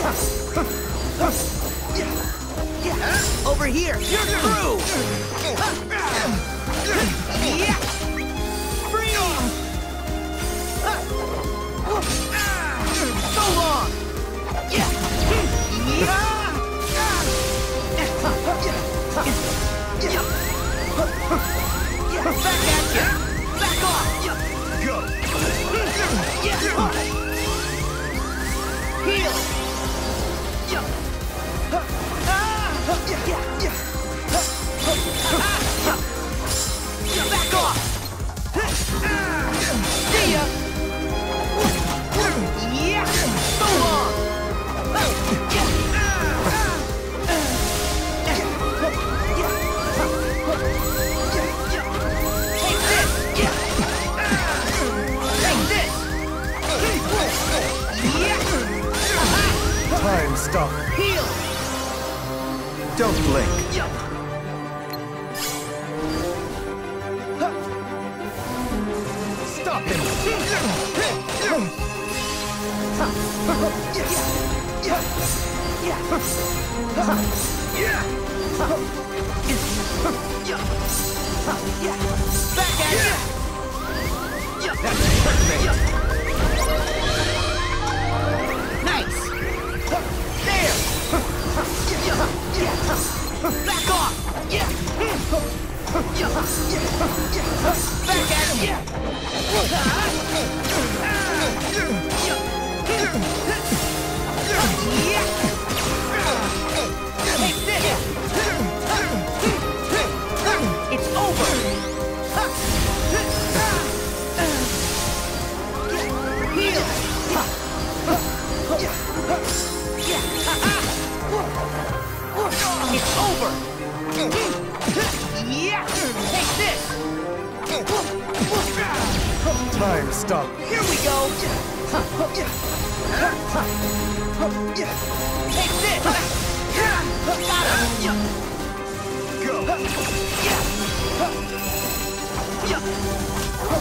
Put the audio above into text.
Over here! You're through! Yeah! Freeze! So long! Yeah! Back at ya! Back off! Go! Heal! Back off! See ya! Yeah! So long! Take this! Take this! Time stop. Heal! Don't blink. Stop him. Back at ya! That's checkmate. Nice! There! Back off! Back at ya! Take this! It's over! Heal! It's over! Yeah! Take this! Time stop. Here we go! Take this! Got him! Go.